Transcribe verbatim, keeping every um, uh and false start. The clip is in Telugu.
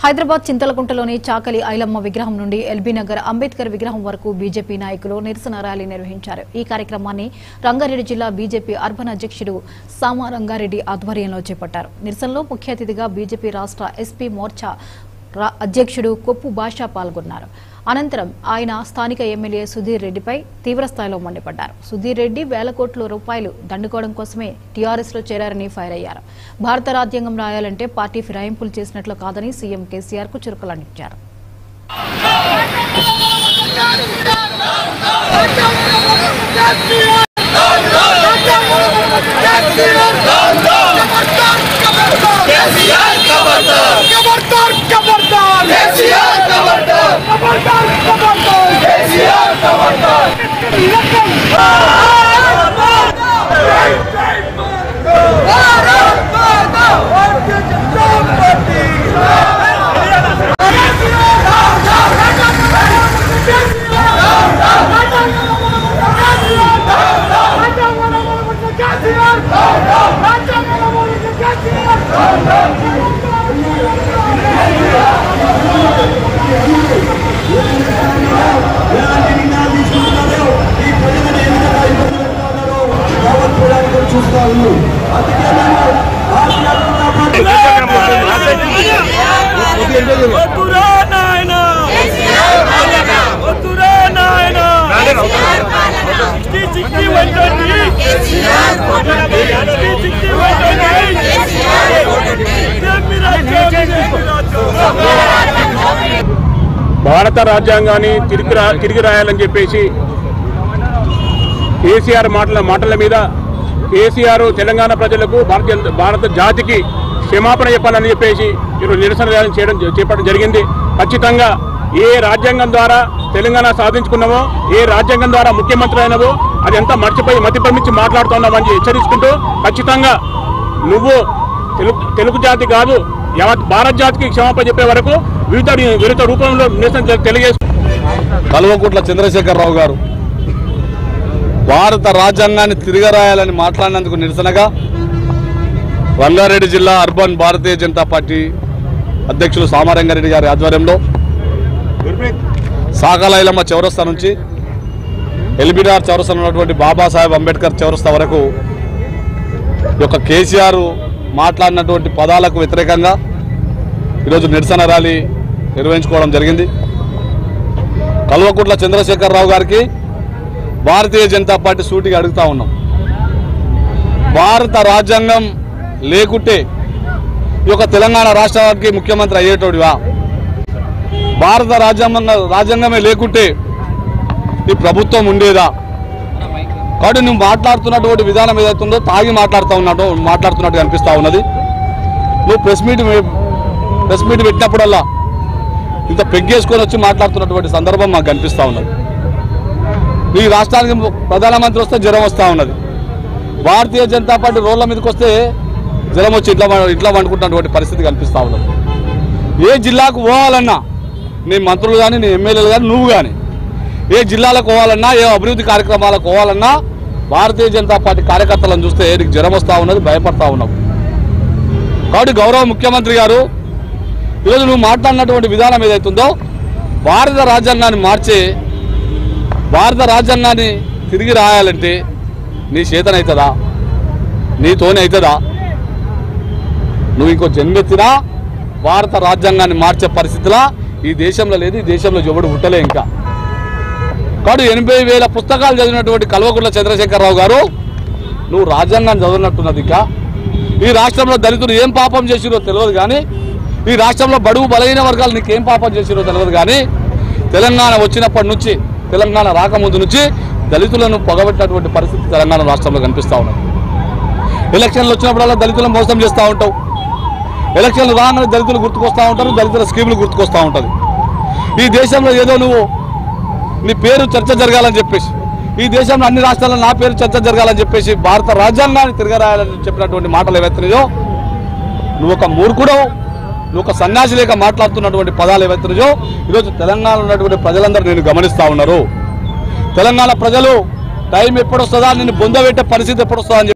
హైదరాబాద్ చింతలకుంటలోని చాకలి ఐలమ్మ విగ్రహం నుండి ఎల్బీ నగర్ అంబేద్కర్ విగ్రహం వరకు బీజేపీ నాయకులు నిరసన ర్యాలీ నిర్వహించారు। ఈ కార్యక్రమాన్ని రంగారెడ్డి జిల్లా బీజేపీ అర్బన్ అధ్యక్షుడు సామా రంగారెడ్డి ఆధ్వర్యంలో చేపట్టారు। నిరసనలో ముఖ్య అతిథిగా బీజేపీ రాష్ట్ర ఎస్పీ మోర్చా అధ్యక్షుడు కొప్పు భాష పాల్గొన్నారు। అనంతరం ఆయన స్థానిక ఎమ్మెల్యే సుధీర్ రెడ్డిపై తీవ్రస్థాయిలో మండిపడ్డారు। సుధీర్ రెడ్డి వేల కోట్ల రూపాయలు దండుకోవడం కోసమే టీఆర్ఎస్ లో చేరారని ఫైర్ అయ్యారు। భారత రాజ్యాంగం రాయాలంటే పార్టీ ఫిరాయింపులు చేసినట్లు కాదని సీఎం కేసీఆర్ కు చురకలంటించారు। భారత రాజ్యాంగాన్ని తిరిగి తిరిగి రాయాలని చెప్పేసి కేసీఆర్ మాటల మాటల మీద కేసీఆర్ తెలంగాణ ప్రజలకు భారత భారత జాతికి క్షమాపణ చెప్పాలని చెప్పేసి ఈరోజు నిరసన ర్యాలీ చేయడం చేపట్టడం జరిగింది। ఖచ్చితంగా ఏ రాజ్యాంగం ద్వారా తెలంగాణ సాధించుకున్నామో, ఏ రాజ్యాంగం ద్వారా ముఖ్యమంత్రి అయినవో అది ఎంత మర్చిపోయి మతిపమించి మాట్లాడుతున్నామని హెచ్చరించుకుంటూ ఖచ్చితంగా నువ్వు తెలుగు తెలుగు జాతి కాదు యావత్ భారత జాతికి క్షమాపణ చెప్పే వరకు వివిధ వివిధ రూపంలో నిరసన తెలియజేస్తున్నారు। కల్వకుంట్ల చంద్రశేఖరరావు గారు భారత రాజ్యాంగాన్ని తిరగరాయాలని మాట్లాడినందుకు నిరసనగా రంగారెడ్డి జిల్లా అర్బన్ భారతీయ జనతా పార్టీ అధ్యక్షులు సామారంగారెడ్డి గారి ఆధ్వర్యంలో సాకలైలమ్మ చౌరస్తా నుంచి ఎల్బీనగర్ చౌరస్తా ఉన్నటువంటి బాబాసాహెబ్ అంబేద్కర్ చౌరస్తా వరకు ఈ యొక్క కేసీఆర్ మాట్లాడినటువంటి పదాలకు వ్యతిరేకంగా ఈరోజు నిరసన ర్యాలీ నిర్వహించుకోవడం జరిగింది। కల్వకుంట్ల చంద్రశేఖరరావు గారికి భారతీయ జనతా పార్టీ సూటిగా అడుగుతా ఉన్నాం, భారత రాజ్యాంగం లేకుంటే ఈ యొక్క తెలంగాణ రాష్ట్రానికి ముఖ్యమంత్రి అయ్యేటోడివా? భారత రాజ్యాంగం రాజ్యాంగమే లేకుంటే ఈ ప్రభుత్వం ఉండేదా? కాబట్టి నువ్వు మాట్లాడుతున్నటువంటి విధానం ఏదైతుందో తాగి మాట్లాడుతూ ఉన్నాడో మాట్లాడుతున్నట్టు అనిపిస్తూ ఉన్నది। నువ్వు ప్రెస్ మీట్ ప్రెస్ మీట్ పెట్టినప్పుడల్లా ఇంత పెగ్గేసుకొని వచ్చి మాట్లాడుతున్నటువంటి సందర్భం మాకు కనిపిస్తూ ఉన్నది। ఈ రాష్ట్రానికి ప్రధానమంత్రి వస్తే జ్వరం వస్తూ ఉన్నది, భారతీయ జనతా పార్టీ రోడ్ల మీదకి వస్తే జ్వరం వచ్చి ఇట్లా ఇట్లా వండుకుంటున్నటువంటి పరిస్థితి కనిపిస్తూ ఉన్నది। ఏ జిల్లాకు పోవాలన్నా నీ మంత్రులు కానీ నీ ఎమ్మెల్యేలు కానీ నువ్వు కానీ ఏ జిల్లాలకు పోవాలన్నా ఏ అభివృద్ధి కార్యక్రమాలకు పోవాలన్నా భారతీయ జనతా పార్టీ కార్యకర్తలను చూస్తే నీకు జ్వరం వస్తూ ఉన్నది, భయపడతా ఉన్నావు। కాబట్టి గౌరవ ముఖ్యమంత్రి గారు ఈరోజు నువ్వు మాట్లాడినటువంటి విధానం ఏదైతుందో భారత రాజ్యాంగాన్ని మార్చే భారత రాజ్యాంగాన్ని తిరిగి రాయాలంటే నీ చేతనవుతుందా? నీతోనే అవుతుందా? నువ్వు ఇంకో జన్మెత్తినా భారత రాజ్యాంగాన్ని మార్చే పరిస్థితిలా ఈ దేశంలో లేదు, ఈ దేశంలో ఎవడు పుట్టలే ఇంకా। కాబట్టి ఎనభై వేల పుస్తకాలు చదివినటువంటి కల్వకుంట్ల చంద్రశేఖరరావు గారు నువ్వు రాజ్యాంగాన్ని చదివినట్టున్నది ఇంకా ఈ రాష్ట్రంలో దళితులు ఏం పాపం చేసిరో తెలియదు కానీ, ఈ రాష్ట్రంలో బడుగు బలహీన వర్గాలు నీకేం పాపం చేసిరో తెలియదు కానీ, తెలంగాణ వచ్చినప్పటి నుంచి తెలంగాణ రాకముందు నుంచి దళితులను పొగబెట్టినటువంటి పరిస్థితి తెలంగాణ రాష్ట్రంలో కనిపిస్తూ ఉన్నది। ఎలక్షన్లు వచ్చినప్పుడల్లా దళితులను మోసం చేస్తూ ఉంటావు, ఎలక్షన్లు రాగానే దళితులు గుర్తుకొస్తూ ఉంటారు, దళితుల స్కీములు గుర్తుకొస్తూ ఉంటుంది। ఈ దేశంలో ఏదో నువ్వు నీ పేరు చర్చ జరగాలని చెప్పేసి, ఈ దేశంలో అన్ని రాష్ట్రాల్లో నా పేరు చర్చ జరగాలని చెప్పేసి భారత రాజ్యాంగాన్ని తిరగరాయాలని చెప్పినటువంటి మాటలు ఏవైతున్నాయో నువ్వు ఒక మూర్ఖుడవు, నువ్వు ఒక సన్యాసి లేక మాట్లాడుతున్నటువంటి పదాలు ఏవైతున్నాయో ఈరోజు తెలంగాణలో ఉన్నటువంటి ప్రజలందరూ నేను గమనిస్తూ ఉన్నారు। తెలంగాణ ప్రజలు టైం ఎప్పుడు వస్తుందా, నిన్ను బొందబెట్టే పరిస్థితి ఎప్పుడు వస్తుందా అని